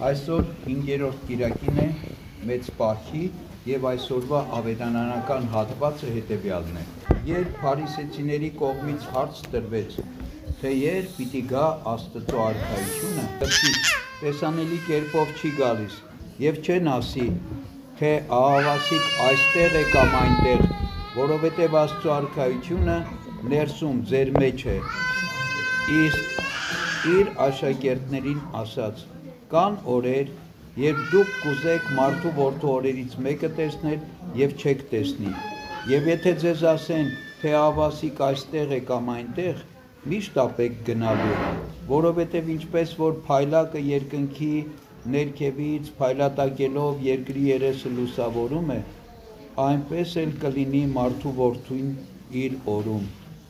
Այսօր 5-րդ կիրակին է մեծ պահքի եւ այսօրվա ավետարանական հատվածը հետեւյալն է. Երբ փարիսեցիների կողմից հարց տրվեց, թե երբ պիտի գա Աստծո արքայությունը, տեսանելի կերպով չի գալիս եւ չեն ասի, թե ահավասիկ այստեղ է կամ այնտեղ, որովհետեւ Աստծո արքայությունը ներսում ձեր մեջ է։ Իսկ իր աշակերտներին ասաց. Կան օրեր, երբ դուք կուզեք մարդու որդու օրերից մեկը տեսնել եւ չեք տեսնի։ Եվ եթե ձեզ ասեն, թե ահավասիկ այստեղ է կամ այնտեղ, մի շտապեք գնալու, որովհետեւ ինչպես որ փայլակը երկնքի ներքևից փայլատակելով երկրի երեսը լուսավորում է, այնպես էլ կլինի մարդու որդուն իր օրում։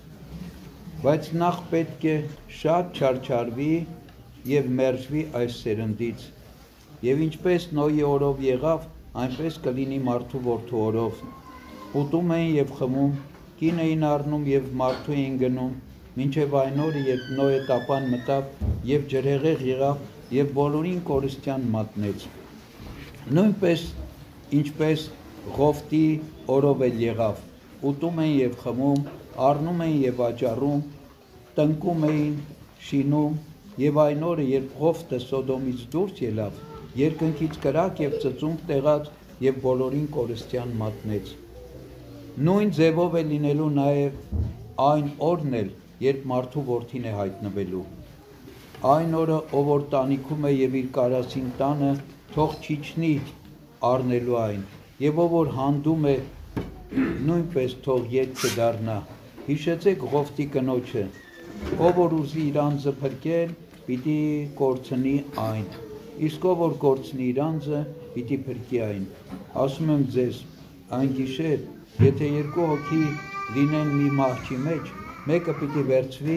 Բայց նախ պետք է շատ չարչարվի եւ մերժվի այս սերնդից, եւ ինչպես Նոյի օրով եղավ, այնպես կլինի մարդու որդու օրով։ Ուտում էին եւ խմում, կին էին առնում եւ մարդու էին գնում, մինչեւ այն օրը, երբ Նոյը տապան մտավ եւ ջրհեղեղ եղավ եւ բոլորին կորստյան մատնեց։ Նույնպես ինչպես Ղովտի օրով էլ եղավ, ուտում էին եւ խմում, առնում էին եւ աճառում, տնկում էին, շինում, եւ այն օրը, երբ Ղովտը Սոդոմից դուրս ելավ, երկնքից կրակ եւ ծծումբ տեղաց եւ բոլորին կորստյան մատնեց։ Նույն ձևով է լինելու նաեւ այն օրն էլ, երբ մարդու որդին է հայտնվելու։ Այն օրը, ով որ տանիքում է եւ իր կարասին տանը, թող չիջնի առնելու այն, եւ ով որ հանդում է, նույնպես թող ետ չդառնա։ Հիշեցեք Ղովտի կնոջը, ով որ ուզի իր անձը փրկել, պիտի կորցնի այն, իսկ ով որ կորցնի իր անձը, պիտի փրկի այն։ Ասում եմ ձեզ, այն գիշեր, եթե երկու հոգի լինեն մի մահճի մեջ, մեկը պիտի վերցվի,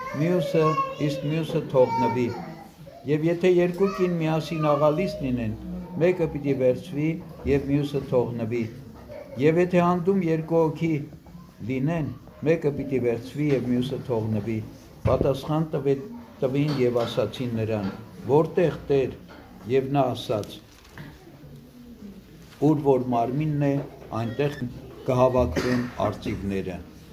իսկ մյուսը թողնվի։ Եվ եթե երկու կին միասին աղալիս լինեն, մեկը պիտի վերցվի եւ մյուսը թողնվի։ Եվ եթե հանդում երկու հոգի լինեն, մեկը պիտի վերցվի եւ մյուսը թողնվի։ Պատասխան տվին եւ ասացին նրան. Որտեղ Տեր, եւ նա ասաց. Ուր որ մարմինն է, այնտեղ կհավաքվեն արծիվները։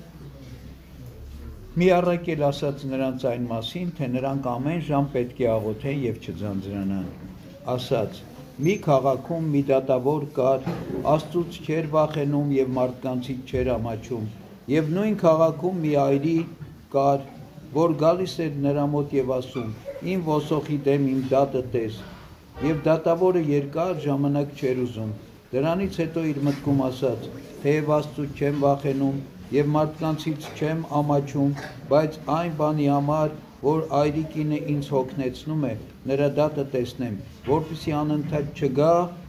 Մի առաքել ասաց նրանց այն մասին, թե նրանք ամեն ժամ պետք է աղոթեն եւ չձանձրանան։ Ասաց. Մի քաղաքում մի դատավոր կար, Աստծուց չէր վախենում եւ մարդկանցից չէր ամաչում, եւ նույն քաղաքում մի այրի կար, որ գալիս էր նրա մոտ եւ ասում. Իմ ոսոխի դեմ իմ դատը տես, եւ դատավորը երկար ժամանակ չէր ուզում։ Դրանից հետո իր մտքում ասաց. թեև Աստծուց չեմ վախենում եւ մարդկանցից չեմ ամաչում, բայց այն բանի համար, որ այրիկինը ինձ հոգնեցնում է, նրա դատը տեսնեմ, որպեսզի անընդհատ չգա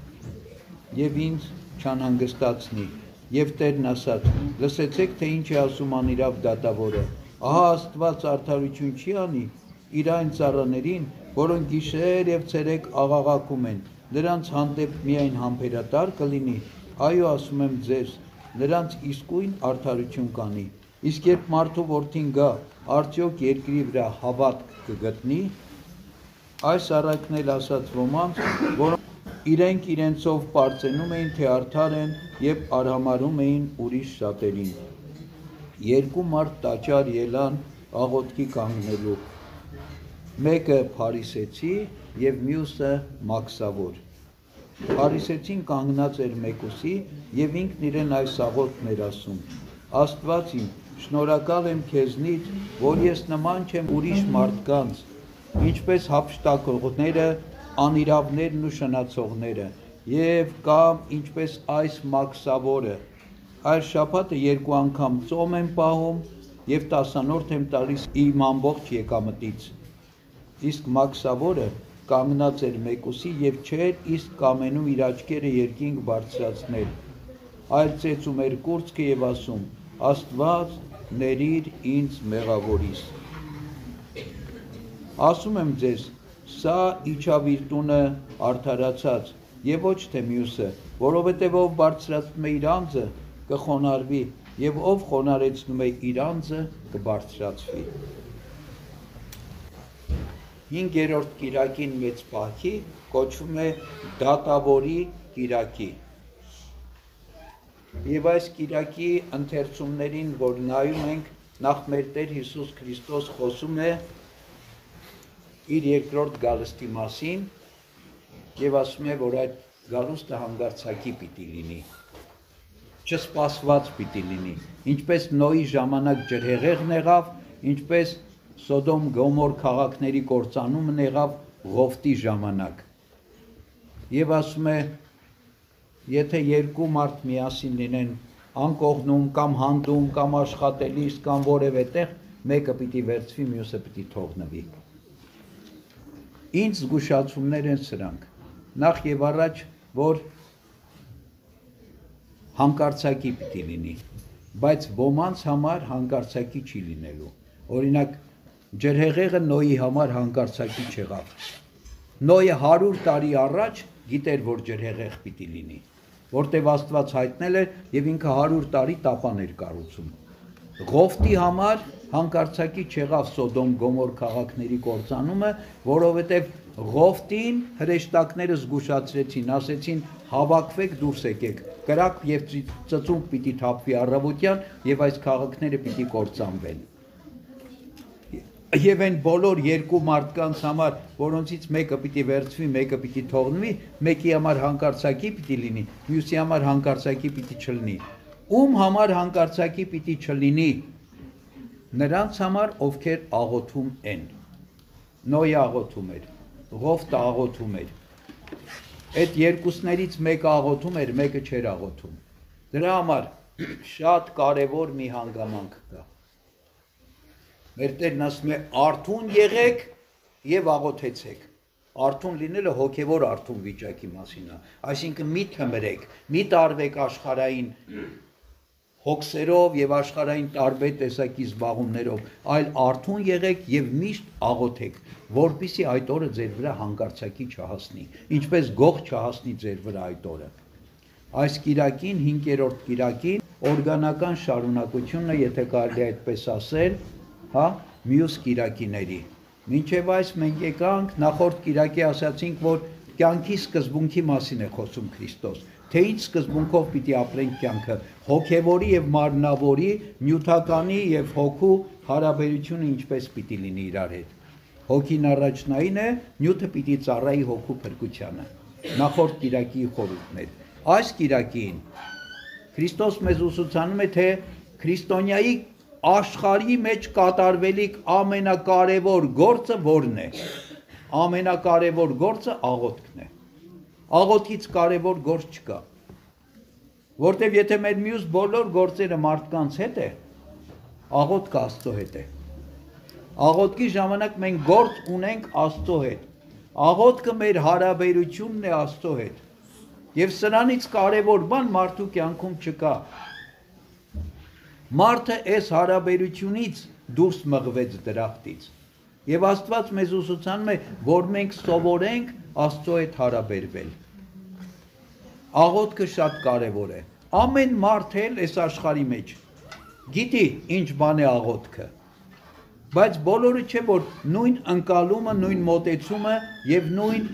եւ ինձ չանհանգստացնի։ Եվ Տերն ասաց. լսեցեք, թե ինչ է ասում անիրավ դատավորը։ Ահա Աստված արդարություն չի անի իր այն ծառաներին, որոնք գիշեր եւ ցերեկ աղաղակում են, նրանց հանդեպ միայն համբերատար կլինի։ Այո, ասում եմ ձեզ, նրանց իսկույն արդարություն կանի։ Իսկ երբ մարդու որդին գա, արդյոք երկրի վրա հավատք կգտնի։ Այս առակն էլ ասաց ոմանց, որոնք իրենք իրենցով պարծենում էին, թե արդար են եւ արհամարում էին ուրիշ շատերին։ Երկու մարդ տաճար ելան աղոթքի կանգնելու, մեկը փարիսեցի եւ մյուսը մաքսավոր։ Փարիսեցին կանգնած էր մեկուսի եւ ինքն իրեն այս աղոթքն էր ասում. Աստված իմ, շնորհակալ եմ քեզնից, որ ես նման չեմ ուրիշ մարդկանց, ինչպես հափշտակողները, անիրավներն ու շնացողները, եւ կամ ինչպես այս մաքսավորը։ Այս շաբաթը երկու անգամ ծոմ եմ պահում եւ 10-րդ եմ տալիս իմ ամբողջ եկամտից։ Իսկ մաքսավորը կանգնած էր մեկուսի եւ չէր իսկ կամենում իր աչքերը երկինք բարձրացնել, այլ ծեծում էր կուրծքը եւ ասում. Աստված ներիր ինձ մեղավորիս։ Ասում եմ ձեզ, սա իջավ իր տունը արդարացած եւ ոչ թե մյուսը, որովհետեւ ով բարձրացնում է իր անձը, կխոնարհվի եւ ով խոնարհեցնում է իր անձը, կբարձրացվի։ 5-րդ կիրակին մեծ պահքի կոչվում է դատավորի կիրակի։ Եվ այս կիրակի ընթերցումներին, որ նայում ենք, նախ մեր Տեր Հիսուս Քրիստոս խոսում է իր երկրորդ գալստի մասին եւ ասում է, որ այդ գալուստը հանգարցակի պիտի լինի, չսպասված պիտի լինի, ինչպես Նոյի ժամանակ ջրհեղեղն եղավ, ինչպես Սոդոմ Գոմոր քաղաքների կործանումն եղավ Ղովտի ժամանակ։ Եվ ասում է, եթե երկու մարդ միասին լինեն անկողնում կամ հանդում կամ աշխատելիս կամ որևէ տեղ, մեկը պիտի վերցվի, մյուսը պիտի թողնվի։ Ինչ զգուշացումներ են սրանք։ Նախ եւ առաջ, որ հանկարծակի պիտի լինի, բայց ոմանց համար հանկարծակի չի լինելու։ Օրինակ, ջրհեղեղը Նոյի համար հանկարծակի չեղավ։ Նոյը 100 տարի առաջ գիտեր, որ ջրհեղեղ պիտի լինի, որտեվ Աստված հայտնել էր եւ ինքը 100 տարի տապան էր կառուցում։ Ղովտի համար հանկարծակի չեղավ Սոդոմ Գոմոր քաղաքների կործանումը, որովհետեւ Ղովտին հրեշտակները զգուշացրեցին, ասեցին հավաքվեք, դուրս եկեք, կրակ եւ ծծումբ պիտի թափվի առավոտյան եւ այս քաղաքները պիտի կործանվեն։ Եվ այն բոլոր երկու մարդկանց համար, որոնցից մեկը պիտի վերցվի, մեկը պիտի թողնվի, մեկի համար հանկարծակի պիտի լինի, մյուսի համար հանկարծակի պիտի չլինի։ Ում համար հանկարծակի պիտի չլինի։ Նրանց համար, ովքեր աղոթում են։ Նոյը աղոթում էր, Ղովտը աղոթում էր։ Այդ երկուսներից մեկը աղոթում էր, մեկը չէր աղոթում։ Դրա համար շատ կարևոր մի հանգամանք կա։ Մեր Տերն ասում է արթուն եղեք եւ աղոթեցեք։ Արթուն լինելը հոգեվոր արթուն վիճակի մասին է, այսինքն մի թմրեք, մի տարվեք աշխարհային հոգսերով եւ աշխարհային տարբեր տեսակի զբաղումներով, այլ արթուն եղեք եւ միշտ աղոթեք, որպեսզի այդ օրը ձեր վրա հանկարծակի չհասնի, ինչպես գող չհասնի ձեր վրա այդ օրը։ Այս կիրակին, 5-րդ կիրակին, օրգանական շարունակությունն է, եթե կարելի է այդպես ասել, մյուս կիրակիների։ Մինչև այս մենք եկանք, նախորդ կիրակի ասացինք, որ կյանքի սկզբունքի մասին է խոսում Քրիստոս, թե ինչ սկզբունքով պիտի ապրենք կյանքը, հոգևորի եւ մարմնավորի, նյութականի եւ հոգու հարաբերությունը ինչպես պիտի լինի իրար հետ։ Հոգին առաջնային է, նյութը պիտի ծառայի հոգու փրկությանը։ Նախորդ կիրակի խորհուրդներ։ Այս կիրակին Քրիստոս մեզ ուսուցանում է, թե քրիստոնյայի աշխարհի մեջ կատարվելիք ամենակարևոր գործը որն է։ Ամենակարևոր գործը աղոթքն է։ Աղոթքից կարևոր գործ չկա։ Որտեւ եթե մեր մյուս բոլոր գործերը մարդկանց հետ է, աղոթքը Աստծո հետ է։ Աղոթքի ժամանակ մենք գործ ունենք Աստծո հետ։ Աղոթքը մեր հարաբերությունն է Աստծո հետ։ Եվ սրանից կարևոր բան մարդու կյանքում չկա։ Մարդը այս հարաբերությունից դուրս մղվեց դրախտից։ Եվ Աստված մեզ ուսուցանում է, որ մենք սովորենք Աստծո հետ հարաբերվել։ Աղոթքը շատ կարևոր է։ Ամեն մարդ էլ այս աշխարհի մեջ գիտի ինչ բան է աղոթքը։ Բայց բոլորը չէ, որ նույն ընկալումը, նույն մոտեցումը եւ նույն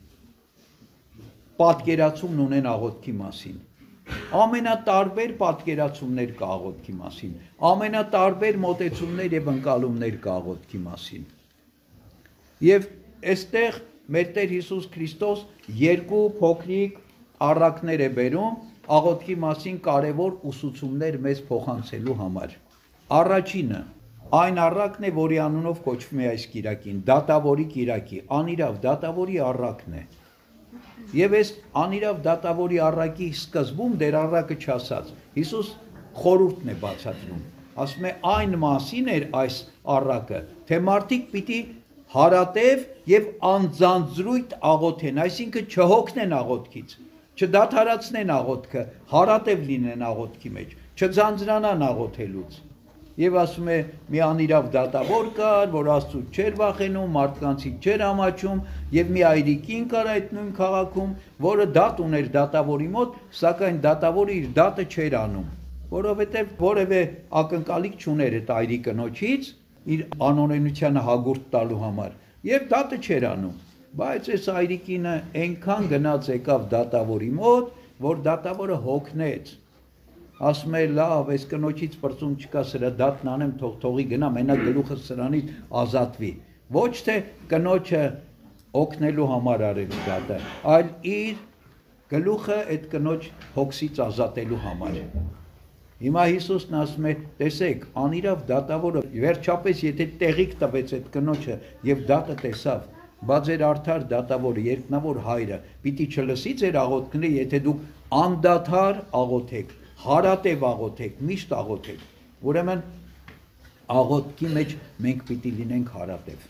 պատկերացումն ունեն աղոթքի մասին։ Ամենատարբեր պատկերացումներ կա աղոթքի մասին, ամենատարբեր մոտեցումներ եւ ընկալումներ կա աղոթքի մասին։ Եվ այստեղ մեր Տեր Հիսուս Քրիստոս երկու փոքրիկ առակներ է բերում աղոթքի մասին կարևոր ուսուցումներ մեզ փոխանցելու համար։ Առաջինը այն առակն է, որի անունով կոչվում է այս կիրակին, դատավորի կիրակի, անիրավ դատավորի առակն է։ Եվ այս անիրավ դատավորի առակի սկզբում դեր առակը չասած, Հիսուս խորհուրդն է բացատրում, ասում է այն մասին էր այս առակը, թե մարդիկ պիտի հարատև եւ անձանձրույթ աղոթեն, այսինքն չհոգնեն աղոթքից, չդադարացնեն աղոթքը, հարատև լինեն աղոթքի մեջ, չձանձրանան աղոթելուց։ Եվ ասում է մի անիրավ դատավոր կար, որ Աստծուց չէր վախենում, մարդկանցից չէր ամաչում, եւ մի այրիկին կար այդ նույն քաղաքում, որը դատ ուներ դատավորի մոտ, սակայն դատավորը իր դատը չէր անում, որովհետեւ որևէ ակնկալիք չուներ այդ այրի կնոջից իր անօրենությանը հագուրդ տալու համար, Եվ դատը չէր անում, բայց այս այրիկինը այնքան գնաց եկավ դատավորի մոտ, որ դատավորը հոգնեց, ասում է լավ, այս կնոջից պրծում չկա, սրա դատն անեմ, թողի գնա, մենակ գլուխը սրանից ազատվի, ոչ թե կնոջը օգնելու համար արել դատը, այլ իր գլուխը այդ կնոջ հոգսից ազատելու համար։ Հիմա Հիսուսն ասում է, տեսեք, անիրավ դատավորը վերջապես եթե տեղիք տվեց այդ կնոջը եւ դատը տեսավ, բա ձեր արդար դատավորը, երկնավոր հայրը պիտի չլսի ձեր աղոթքները, եթե դուք անդադար աղոթեք, հարատև աղոթեք, միշտ աղոթեք։ Ուրեմն աղոթքի մեջ մենք պիտի լինենք հարատև։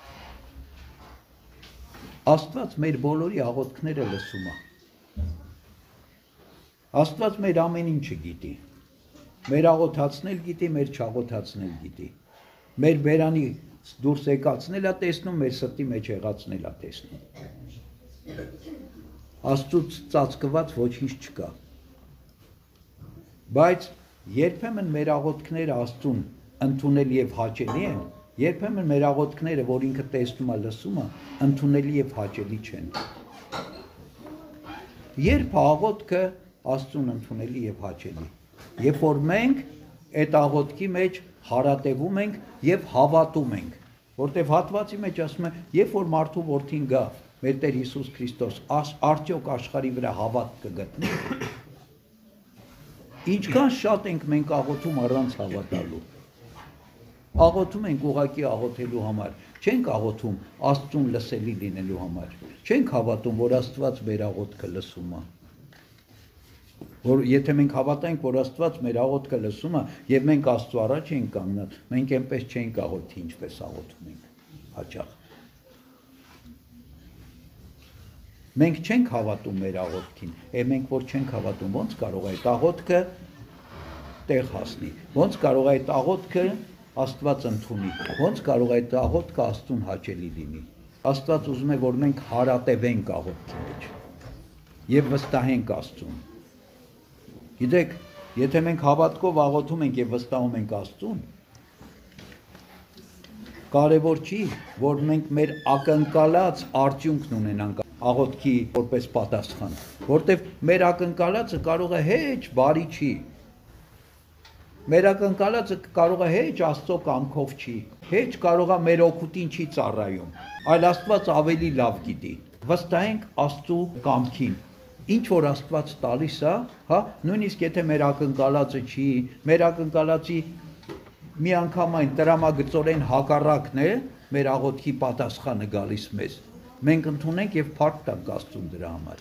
Աստված մեր բոլորի աղոթքները լսում է։ Աստված մեր ամեն ինչը գիտի։ Մեր աղոթացնել գիտի, մեր չաղոթացնել գիտի։ Մեր բերանի դուրս եկածնել է տեսնում, մեր սրտի մեջ եղածնել է տեսնում։ Աստծուց ծածկված ոչինչ չկա։ Բայց երբեմն մեր աղոթքները Աստծուն ընդունել եւ հաճելի են, երբեմն մեր աղոթքները, որ ինքը տեսնում է, լսում է, ընդունելի եւ հաճելի չեն։ Երբ աղոթքը Աստծուն ընդունելի եւ հաճելի։ Երբ որ մենք այդ աղոթքի մեջ հարատևում ենք եւ հավատում ենք, որտեվ հատվածի մեջ ասում է, երբ որ մարդու որդին գա, մեր Տեր Հիսուս Քրիստոս, արդյոք աշխարհի վրա հավատ կգտնի։ Ինչքան շատ ենք մենք աղոթում առանց հավատալու։ Աղոթում ենք ուղղակի աղոթելու համար, չենք աղոթում Աստծուն լսելի լինելու համար, չենք հավատում, որ Աստված մեր աղոթքը լսում է։ Որ եթե մենք հավատանք, որ Աստված մեր աղոթքը լսում է եւ մենք Աստծո առաջ ենք կանգնած, մենք այնպես չենք աղոթի, ինչպես աղոթում ենք հաճախ։ Մենք չենք հավատում մեր աղոթքին, մենք որ չենք հավատում, ո՞նց կարող է այդ աղոթքը տեղ հասնի, ո՞նց կարող է այդ աղոթքը Աստված ընդունի, ո՞նց կարող է այդ աղոթքը Աստծուն հաճելի լինի։ Աստված ուզում է, որ մենք հարատևենք աղոթքի մեջ եւ վստահենք Աստծուն։ Գիտեք, եթե մենք հավատքով աղոթում ենք եւ վստահում ենք Աստծուն, կարևոր չի, որ մենք մեր ակնկալած արդյունքն ունենանք աղոթքի որպես պատասխան, որտեվ մեր ակնկալածը կարող է հեչ բարի չի։ Մեր ակնկալածը կարող է հեչ Աստծո կամքով չի, հեչ կարող է մեր օգուտին չի ծառայում, այլ Աստված ավելի լավ գիտի։ Վստահենք Աստծո կամքին։ Ինչ որ Աստված տալիս է, հա, նույնիսկ եթե մեր ակնկալածը չի, մեր ակնկալածի միանգամայն տրամագծորեն հակառակն է, մեր աղոթքի պատասխանը գալիս մեզ։ Մենք ընդունենք եւ փառք տանք Աստծուն դրա համար։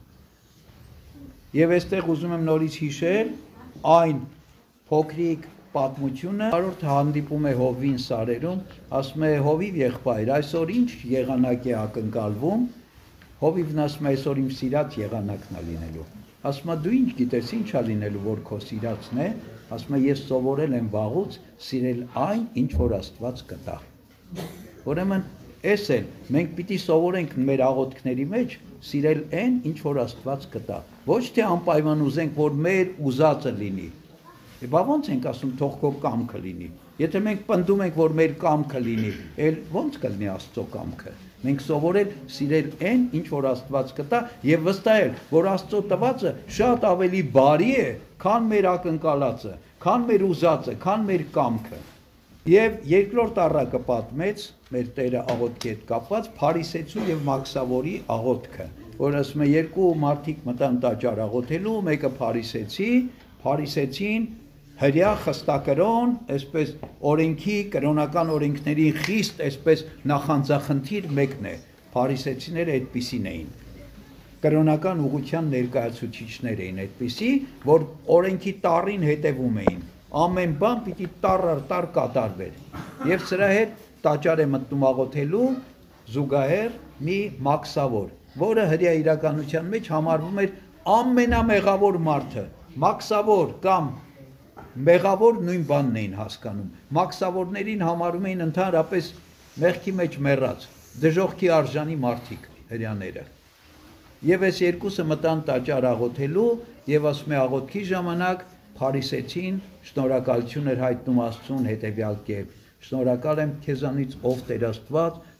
Եվ այստեղ ուզում եմ նորից հիշել այն փոքրիկ պատմությունը, որը հանդիպում է Հովին սարերում, ասում է Հովիվ եղբայր, այսօր ինչ եղանակ է ակնկալվում։ Հովիվն ասում է այսօր իմ սիրած եղանակն է լինելու։ Ասում է դու ինչ գիտես, ինչ է լինելու, որ քո սիրածն է։ Ասում է ես սովորել եմ վաղուց սիրել այն, ինչ որ Աստված կտա։ Ուրեմն Էս էլ մենք պիտի սովորենք մեր աղոթքների մեջ սիրել այն, ինչ որ Աստված կտա։ Ոչ թե անպայման ուզենք, որ մեր ուզածը լինի։ Բա ո՞նց ենք ասում, թող քո կամքը լինի։ Եթե մենք պնդում ենք, որ մեր կամքը լինի, էլ ո՞նց կլինի Աստծո կամքը։ Մենք սովորել սիրել այն, ինչ որ Աստված կտա եւ վստահել, որ Աստծո տվածը շատ ավելի բարի է, քան մեր ակնկալածը, քան մեր ուզածը, քան մեր կամքը։ Եվ երկրորդ առակը պատմեց մեր Տերը աղոթքի հետ կապված Փարիսեցու եւ Մաքսավորի աղոթքը, որ ասում է երկու մարդիկ մտան տաճար աղոթելու, մեկը Փարիսեցին հրյա խստակրոն, այսպես օրենքի, կրոնական օրենքների խիստ, այսպես նախանձախնդիր մեկն է։ Փարիսեցիները այդպիսին էին։ Կրոնական ուղղության ներկայացուցիչներ էին այդպիսի, որ օրենքի տառին հետևում էին։ Ամեն բան պիտի տառ կատարվեր։ Եվ սրա հետ տաճար է մտնում աղոթելու զուգահեռ մի Մաքսավոր, որը հրյա իրականության մեջ համարվում էր ամենամեղավոր մարդը։ Մաքսավոր կամ մեղավոր նույն բանն էին հասկանում։ Մաքսավորներին համարում էին ընդհանրապես մեղքի մեջ մեռած, դժոխքի արժանի մարդիկ, հրյաները։ Եվ այս երկուսը մտան տաճար աղոթելու եւ ասում է աղոթքի ժամանակ Փարիսեցին շնորհակալություն էր հայտնում Աստծուն հետեւյալ կերպ. Շնորհակալ եմ քեզանից ով Տեր Աստված,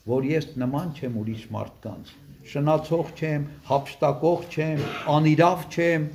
որ ես նման չեմ ուրիշ մարդկանց, շնացող չեմ, հափշտակող չեմ, անիրավ չեմ,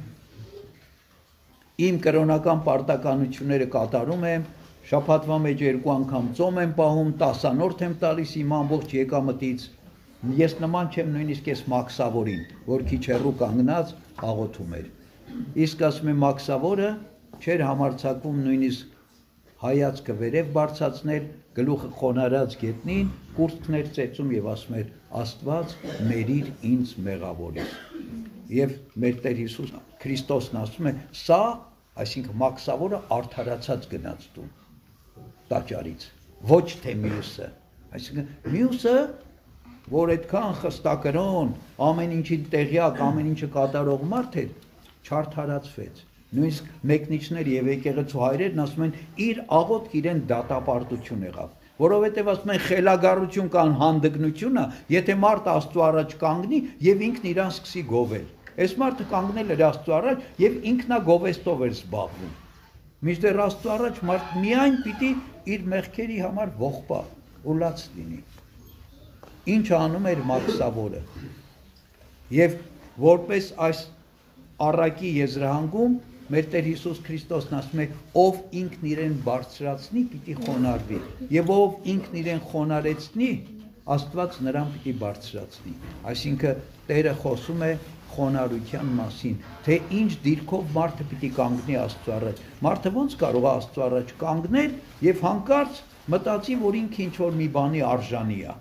իմ կրոնական պարտականությունները կատարում եմ, շաբաթվա մեջ 2 անգամ ծոմ եմ պահում, 10-րդ եմ տալիս իմ ամբողջ եկամտից, ես նման չեմ նույնիսկ ես Մաքսավորին, որ քիչ հեռու կանգնած աղոթում էր, իսկ ասում եմ Մաքսավորը չէր համարձակվում նույնիսկ հայացքը վերև բարձրացնել, գլուխը խոնարհած գետնին, կուրծքներ ծեծում եւ ասում էր Աստված ներիր ինձ մեղավորից։ Եվ մեր Տեր Հիսուս Քրիստոսն ասում է, սա, այսինքն Մաքսավորը արդարացած գնաց տուն տաճարից, ոչ թե մյուսը, այսինքն մյուսը, որ այդքան խստակրոն, ամեն ինչի տեղյակ, ամեն ինչը կատարող մարդ էր, չարդարացվեց։ Նույնիսկ մեկնիչներ եւ եկեղեցու հայրերն ասում են, իր աղոթք իրեն դատապարտություն եղավ, որովհետեւ ասում են խելագարություն կան հանդգնությունը, եթե մարդը Աստծո առաջ կանգնի եւ ինքն իրան սկսի գովել։ Այս մարդը կանգնել էր Աստծո առաջ եւ ինքնագովեստով էր զբաղվում։ Մինչդեռ Աստծո առաջ մարդ միայն պիտի իր մեղքերի համար ողբա ու լաց լինի։ Ինչ անում էր Մաքսավորը։ Եվ որպես այս առակի եզրահանգում մեր Տեր Հիսուս Քրիստոսն ասում է, ով ինքն իրեն բարձրացնի, պիտի խոնարհվի, եւ ով ինքն իրեն խոնարեցնի, Աստված նրան պիտի բարձրացնի։ Այսինքն Տերը խոսում է խոնարհության մասին, թե ինչ դիրքով մարդը պիտի կանգնի Աստծո առաջ։ Մարդը ո՞նց կարող է Աստծո առաջ կանգնել եւ հանկարծ մտածի, որ ինքը ինչ որ մի բանի արժանի է։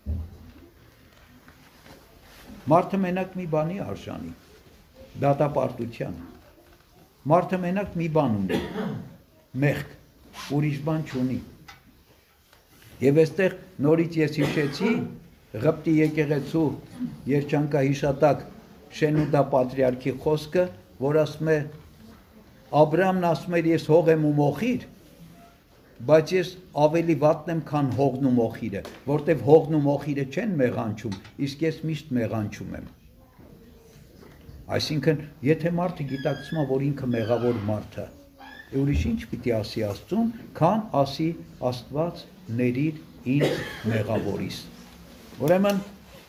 Մարդը մենակ մի բանի արժանի, դատապարտության։ Մարդը մենակ մի բան ունի, մեղք, ուրիշ բան չունի։ Եվ այստեղ նորից ես հիշեցի Ղպտի եկեղեցու երջանկահիշատակ Շենուդա պատրիարքի խոսքը, որ ասում է Աբրահամն ասում էր ես հող եմ ու մոխիր, բայց ես ավելի վատն եմ, քան հողն ու մոխիրը, որտեվ հողն ու մոխիրը չեն մեղանչում, իսկ ես միշտ մեղանչում եմ։ Այսինքն, եթե մարդը գիտակցում է, որ ինքը մեղավոր մարդ է, ուրիշ ինչ պիտի ասի Աստծուն, քան ասի Աստված ներիր ինձ մեղավորիս։ Ուրեմն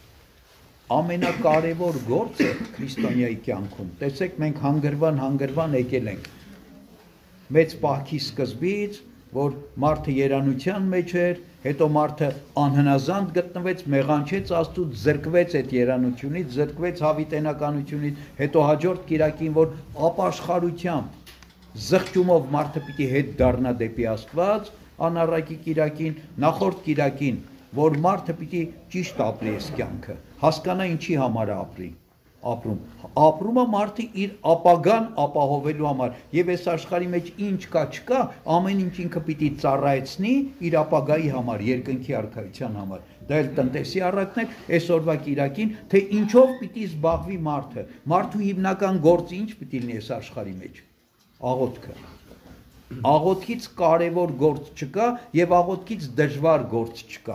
ամենակարևոր գործը քրիստոնյայի կյանքում, տեսեք մենք հանգրվան եկել ենք, մեծ պահքի սկզբից, որ մարդը երանության մեջ էր, հետո մարդը անհնազանդ գտնվեց, մեղանչեց Աստծուց, զրկվեց այդ երանությունից, զրկվեց հավիտենականությունից, հետո հաջորդ կիրակին, որ ապաշխարությամբ, զղջումով մարդը պիտի հետ դառնա դեպի Աստված, անառակի կիրակին, նախորդ կիրակին, որ մարդը պիտի ճիշտ ապրի այս կյանքը, հասկանա ինչի համար ապրի, ապրումը մարդը իր ապագան ապահովելու համար, եւ այս աշխարհի մեջ ինչ կա չկա, ամեն ինչ ինքը պիտի ծառայեցնի իր ապագայի համար, երկնքի արքայության համար։ Դա էլ տնտեսի առակն է, այսօրվա կիրակին, թե ինչով պիտի զբաղվի մարդը, մարդու հիմնական գործը ինչ պիտի լինի այս աշխարհի մեջ, աղոթքը։ Աղոթքից կարևոր գործ չկա եւ աղոթքից դժվար գործ չկա։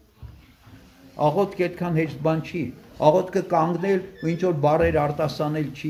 Աղոթքը այդքան հեշտ բան չի։ Աղոթքը կանգնել ու ինչ որ բառեր արտասանել չի։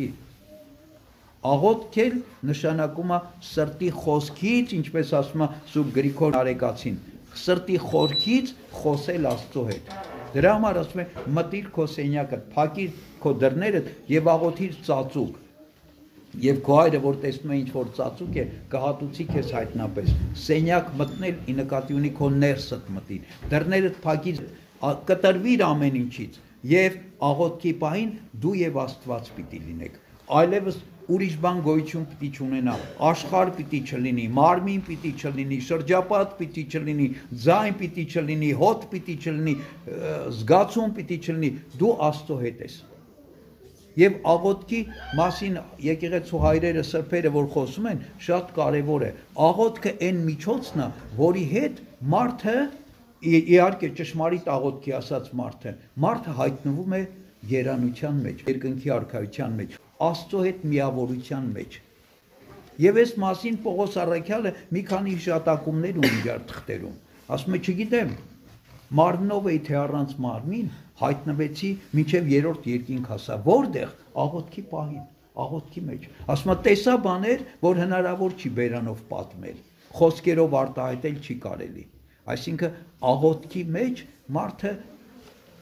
Աղոթքել նշանակում է սրտի խոսքից, ինչպես ասում է Սուրբ Գրիգոր Արեգացին, սրտի խորքից խոսել Աստծո հետ։ Դրա համար ասում է մտիր քո սենյակը, փակիր քո դռներդ եւ աղոթիր ծածուկ։ Եվ քո հայրը, որ տեսնում է ինչ որ ծածուկ է, կհատուցի քեզ հայտնապես։ Սենյակ մտնել ի նկատի ունի քո ներսդ մտիր։ Դռներդ փակիր, կտրվիր ամեն ինչից եւ աղոթքի պահին դու եւ Աստված պիտի լինեք։ Այլևս ուրիշ բան գոյություն պիտի չունենա, աշխարհ պիտի չլինի, մարմին պիտի չլինի, շրջապատ պիտի չլինի, ձայն պիտի չլինի, հոտ պիտի չլինի, զգացում պիտի չլինի, դու Աստծո հետ ես։ Եվ աղոթքի մասին եկեղեցու հայրերը, սրբերը, որ խոսում են, շատ կարևոր է։ Աղոթքը այն միջոցն է, որի հետ մարդը, իհարկե ճշմարիտ աղոթքի ասած մարդը հայտնվում է երանության մեջ, երկնքի արքայության մեջ, Աստծո հետ միավորության մեջ։ Եվ այս մասին Պողոս առաքյալը մի քանի հիշատակումներ ունի իր թղթերում։ Ասում է, չգիտեմ, մարմնով էի թե առանց մարմին, հայտնվեցի մինչև երրորդ երկինք հասա, որտեղ աղոթքի պահին, աղոթքի մեջ։ Ասում է, տեսա բաներ, որ հնարավոր չի բերանով պատմել, խոսքերով արտահայտել չի կարելի։ Այսինքն աղոթքի մեջ մարդը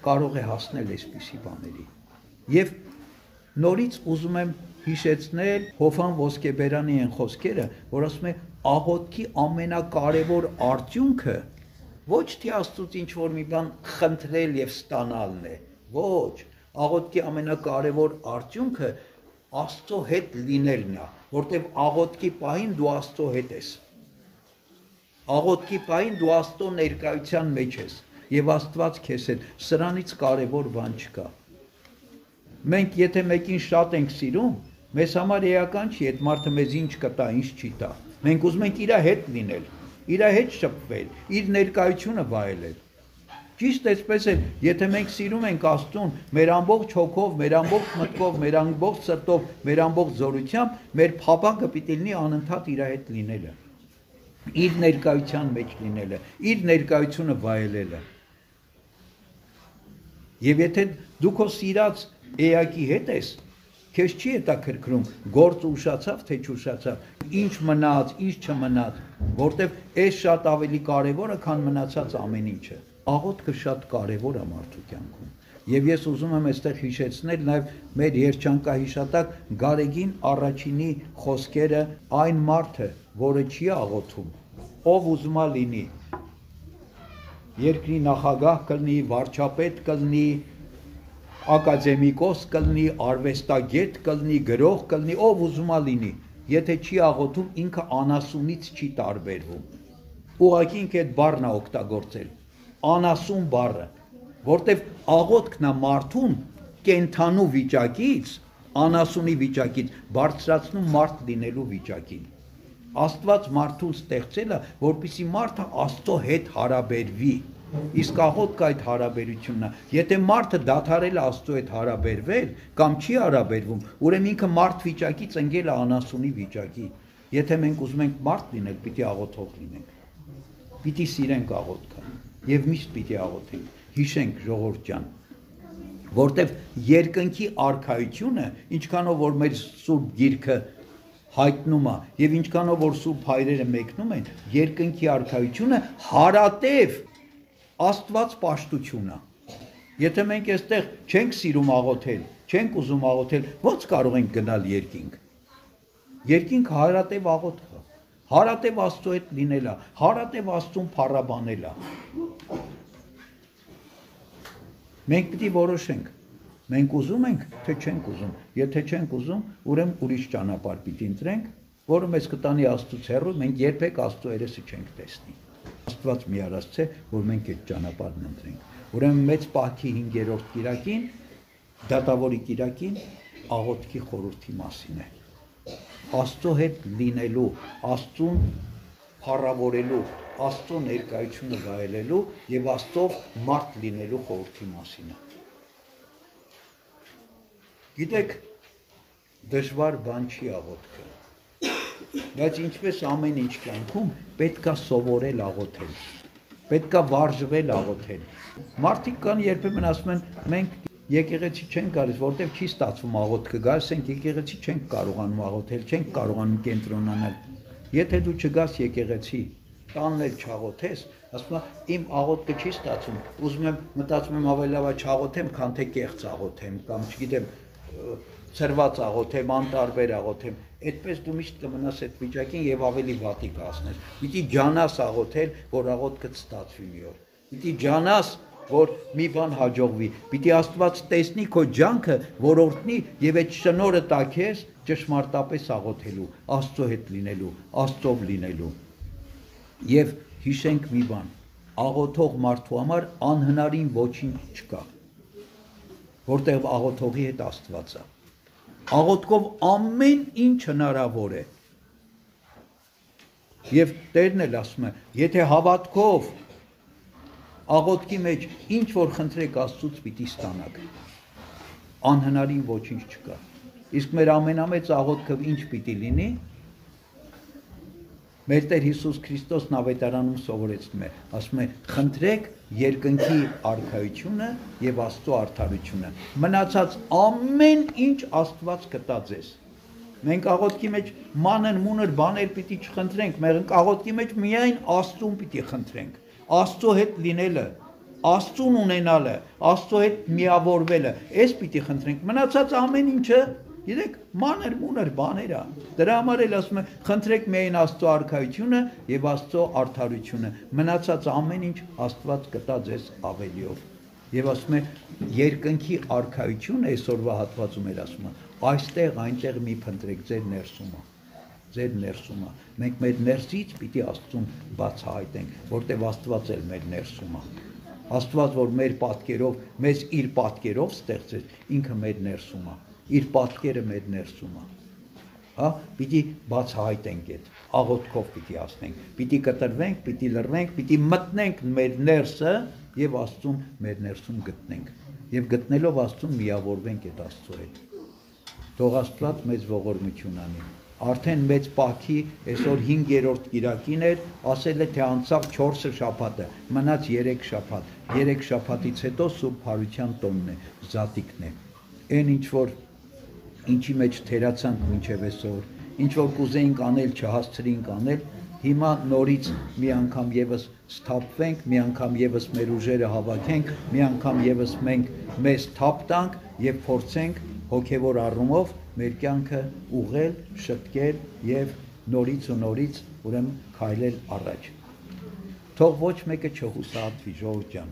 կարող է հասնել այսպիսի բաների։ Եվ նորից ուզում եմ հիշեցնել Հովհան Ոսկեբերանի այն խոսքերը, որ ասում է աղոթքի ամենակարևոր արդյունքը ոչ թե Աստծուց ինչ որ մի բան խնդրել եւ ստանալն է, ոչ, աղոթքի ամենակարևոր արդյունքը Աստծո հետ լինելն է, որտեղ աղոթքի պահին դու Աստծո հետ ես։ Աղոթքի պահին դու Աստծո ներկայության մեջ ես եւ Աստված քեզ հետ, սրանից կարևոր բան չկա։ Մենք եթե մեկին շատ ենք սիրում, մեզ համար էական չի, այդ մարդը մեզ ինչ կտա, ինչ չի տա։ Մենք ուզում ենք իր հետ լինել, իր հետ շփվել, իր ներկայությունը վայելել։ Ճիշտ այսպես է, եթե մենք սիրում ենք Աստծուն, մեր ամբողջ հոգով, մեր ամբողջ մտքով, մեր ամբողջ սրտով, մեր ամբողջ զորությամբ, մեր փափագը պիտի լինի անընդհատ իր հետ լինելը, իր ներկայության մեջ լինելը, իր ներկայությունը վայելելը։ Եվ եթե դու քո սիրած էակի հետ ես, քեզ չի հետաքրքրում գործ ուշացավ թե չուշացավ, ինչ մնաց, ինչ չմնաց, որտեվ այս շատ ավելի կարևոր է, քան մնացած ամեն ինչը։ Աղոթքը շատ կարևոր է մարդու կյանքում։ Եվ ես ուզում եմ այստեղ հիշեցնել նաև մեր երջանկահիշատակ Գարեգին առաջինի խոսքերը, այն մարդը, որը չի աղոթում, ով ուզում է լինի, երկրի նախագահ կլինի, վարչապետ կլինի, ակադեմիկոս կլինի, արվեստագետ կլինի, գրող կլինի, ով ուզում է լինի, եթե չի աղոթում, ինքը անասունից չի տարբերվում։ Ուղղակի ինքը այդ բառն է օգտագործել, անասուն բառը, որտեվ աղոթքն է մարդուն կենթանու վիճակից, անասունի վիճակից բարձրացնում մարդ լինելու վիճակին։ Աստված մարդուն ստեղծել է, որպեսզի մարդը Աստծո հետ հարաբերվի։ Իսկ աղոթքը այդ հարաբերությունն է։ Եթե մարդը դադարել է Աստծո հետ հարաբերվել կամ չի հարաբերվում, ուրեմն ինքը մարդ վիճակից ընկել է անասունի վիճակի։ Եթե մենք ուզում ենք մարդ լինել, պիտի աղոթող լինենք։ Պիտի սիրենք աղոթքը եւ միշտ պիտի աղոթենք։ Հիշենք, ժողովուրդ ջան, որտեվ երկնքի արքայությունը, ինչքանով որ մեր Սուրբ Գիրքը հայտնում է եւ ինչքանով որ Սուրբ հայրերը մեկնում են, երկնքի արքայությունը հարատև Աստված պաշտությունն է։ Եթե մենք այստեղ չենք սիրում աղոթել, չենք ուզում աղոթել, ո՞նց կարող ենք գնալ երկինք։ Երկինքը հարատև աղոթքը, հարատև Աստծո հետ լինելա, հարատև Աստծուն փառաբանելա։ Մենք պիտի որոշենք, մենք ուզում ենք, թե չենք ուզում։ Եթե չենք ուզում, ուրեմն ուրիշ ճանապարհ պիտի ընտրենք, որը մեզ կտանի Աստծուց հեռու, մենք երբեք Աստծո երեսը չենք տեսնի։ Աստված մի արած է, որ մենք այդ ճանապարհն ընտրենք։ Ուրեմն մեծ պահքի 5-րդ կիրակին, դատավորի կիրակին աղոթքի խորհրդի մասին է։ Աստծո հետ լինելու, Աստծուն փառավորելու, Աստծո ներկայությունը վայելելու եւ Աստծո մարդ լինելու խորհրդի մասին է։ Գիտեք, դժվար բան չի աղոթքը։ Բայց ինչպես ամեն ինչ կյանքում պետքա սովորել աղոթել, պետքա վարժվել աղոթել։ Մարդիկ կան երբեմն ասում են, մենք եկեղեցի չենք գալիս, որտեղ չի ստացվում աղոթքը, գալիս ենք եկեղեցի չենք կարողանում աղոթել, չենք կարողանում կենտրոնանալ։ Եթե դու չգաս եկեղեցի, տանն էլ չաղոթես, ասում եմ իմ աղոթքը չի ստացվում, ուզում եմ մտածում եմ ավելի լավ է չաղոթեմ, քան թե կեղծ աղոթեմ կամ չգիտեմ ծրված աղոթեմ, անտարբեր աղոթեմ, այդպես դու միշտ կմնաս այդ վիճակին եւ ավելի վատի կհասնես։ Պիտի ջանաս աղոթել, որ աղոթքդ ստացվի մի օր։ Պիտի ջանաս, որ մի բան հաջողվի։ Պիտի Աստված տեսնի քո ջանքը, որորդնի եւ այդ շնորհը տա քեզ ճշմարտապես աղոթելու, Աստծո հետ լինելու, Աստծով լինելու։ Եվ հիշենք մի բան, աղոթող մարդու համար անհնարին ոչինչ չկա, որտեղ աղոթողի հետ Աստված է։ Աղոթքով ամեն ինչ հնարավոր է։ Եվ Տերն էլ ասում է, եթե հավատքով աղոթքի մեջ ինչ որ խնդրեք Աստծուց պիտի ստանաք։ Անհնարին ոչինչ չկա։ Իսկ մեր ամենամեծ աղոթքը ինչ պիտի լինի։ Մեր Տեր Հիսուս Քրիստոսն ավետարանում սովորեցնում է, ասում է, խնդրեք երկնքի արքայությունը եւ Աստծո արդարությունը։ Մնացած ամեն ինչ Աստված կտա ձեզ։ Մենք աղոթքի մեջ մանր մունր բաներ պիտի չխնդրենք, մենք աղոթքի մեջ միայն Աստծուն պիտի խնդրենք։ Աստծո հետ լինելը, Աստծուն ունենալը, Աստծո հետ միավորվելը, այս պիտի խնդրենք, մնացած ամեն ինչը, գիտեք, մանր-մունր բաներ է։ Դրա համար էլ ասում է, խնդրեք միայն Աստծո արքայությունը եւ Աստծո արդարությունը, մնացած ամեն ինչ Աստված կտա ձեզ ավելիով։ Եվ ասում է, երկնքի արքայությունը այսօրվա հատվածում էլ ասում է, այստեղ այնտեղ մի փնտրեք ձեր ներսումը։ Ձեր ներսումը։ Մենք մեր ներսից պիտի Աստծուն բացահայտենք, որտեղ Աստված էլ մեր ներսում է։ Աստված, որ մեր պատկերով, մեզ իր պատկերով ստեղծեց, ինքը մեր ներսում է, իր պատկերը մեր ներսում է։ Հա, պիտի բացահայտենք այդ, աղոթքով պիտի ասնենք, պիտի կտրվենք, պիտի լռենք, պիտի մտնենք մեր ներսը եւ Աստծուն մեր ներսում գտնենք։ Եվ գտնելով Աստծուն միավորվենք այդ Աստծո հետ։ Թող Աստված մեծ ողորմություն անի։ Արդեն մեծ պահքի այսօր 5-րդ կիրակին էր, ասել է թե անցավ 4 շաբաթը, մնաց 3 շաբաթ, 3 շաբաթից հետո Սուրբ Հարության տոնն է, Զատիկն է։ Այն ինչ որ ինչի մեջ թերացանք մինչև այսօր, ինչ որ կուզեինք անել, չհասցրինք անել, հիմա նորից մի անգամ եւս սթափվենք, մի անգամ եւս մեր ուժերը հավաքենք, մի անգամ եւս մենք մեզ թափ տանք եւ փորձենք հոգեվոր առումով մեր կյանքը ուղղել, շտկել եւ նորից ու նորից ուրեմն քայլել առաջ։ Թող ոչ մեկը չհուսահատվի, ժողովուրդ ջան։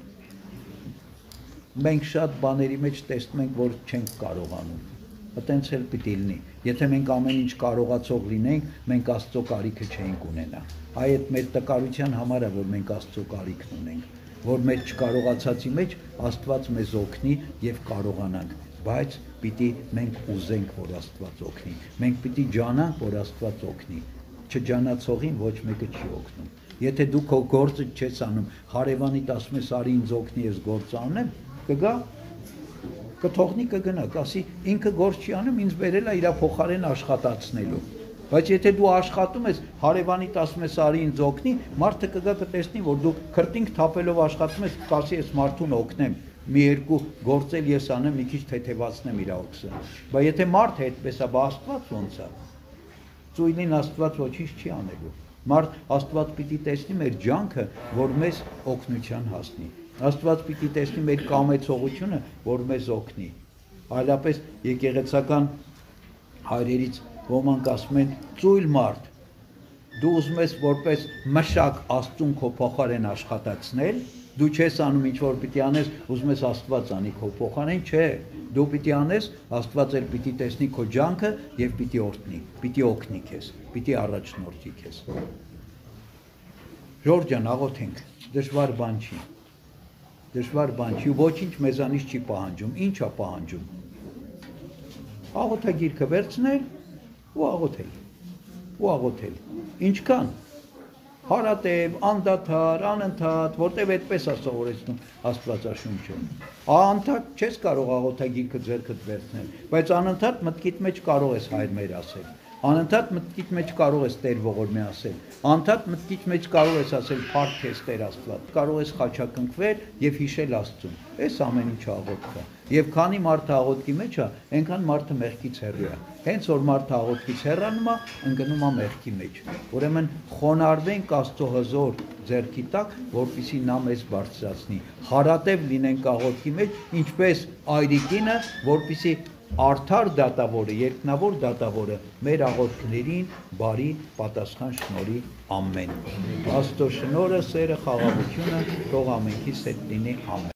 Մենք շատ բաների մեջ տեսնում ենք, որ չենք կարողանում։ Այտենց էլ պիտի լինի։ Եթե մենք ամեն ինչ կարողացող լինենք, մենք Աստծո կարիքը չենք ունենա։ Այդ մեր տկարության համար է, որ մենք Աստծո կարիքն ունենք, որ մեր չկարողացածի մեջ Աստված մեզ օգնի եւ կարողանանք, բայց պիտի մենք ուզենք, որ Աստված օգնի։ Մենք պիտի ջանանք, որ Աստված օգնի։ Չջանացողին ոչ մեկը չի օգնում։ Եթե դու քո գործը չես անում, հարևանիդ ասում ես արի ինձ օգնի, ես գործ անեմ, կգա կթողնի կգնա, կասի ինքը գործ չի անում, ինձ վերել է իր փոխարեն աշխատացնելու։ Բայց եթե դու աշխատում ես, հարևանիդ ասում ես արի ինձ օգնի, մարդը կգա կտեսնի, որ դու քրտինք թափելով աշխատում ես, կասի ես մարդուն օգնեմ, մի երկու գործել ես անեմ, մի քիչ թեթևացնեմ իր օքսը։ Բայց եթե մարդը այդպես է, բա Աստված ոնց է։ Ծույլին Աստված ոչինչ չի անելու։ Մարդ Աստված պիտի տեսնի մեր ջանքը, որ մեզ օգնության հասնի։ Աստված պիտի տեսնի մեր կամեցողությունը, որ մեզ օգնի։ Այլապես եկեղեցական հայրերից ոմանք ասում են ծույլ մարդ, դու ուզում ես որպես մշակ Աստծուն քո փոխարեն աշխատացնել, դու չես անում ինչ որ պիտի անես, ուզում ես Աստված անի քո փոխարեն, չէ, դու պիտի անես, Աստված էլ պիտի տեսնի քո ջանքը եւ պիտի օրհնի, պիտի օգնի քեզ, պիտի առաջնորդի քեզ։ Ժորժ ջան, աղոթենք, դժվար բան չի։ Դժվար բան չի, ոչինչ մեզանից չի պահանջում, ինչ է պահանջում։ Աղոթագիրքը վերցնել ու աղոթել, ինչքան, հարատև, անդադար, անընդհատ, որտև այդպես է սովորեցնում Աստվածաշունչը։ Անընդհատ չես կարող աղոթագիրքը ձեռքդ վերցնել, բայց անընդհատ մտքիդ մեջ կարող ես Հայր մեր ասել, անընդհատ մտքիդ մեջ կարող ես Տեր ողորմի ասել, անընդհատ մտքիդ մեջ կարող ես ասել փառք քեզ Տեր Աստված, կարող ես խաչակնկվել եւ հիշել Աստծուն։ Այս ամեն ինչը աղոթք է։ Եվ քանի մարդը աղոթքի մեջ է, այնքան մարդը մեղքից հեռու է։ Հենց որ մարդը աղոթքից հեռանում է, ընկնում է մեղքի մեջ։ Ուրեմն խոնարհվենք Աստծո հզոր ձեռքի տակ, որպեսզի նա մեզ բարձրացնի։ Հարատև լինենք աղոթքի մեջ, ինչպես այրիկինը, որպեսզի արդար դատավորը, երկնավոր դատավորը մեր աղոթքներին բարի պատասխան շնորհի, ամեն։ Աստծո շնորհը, սերը, խաղաղությունը թող ամենքիս հետ լինի, ամեն։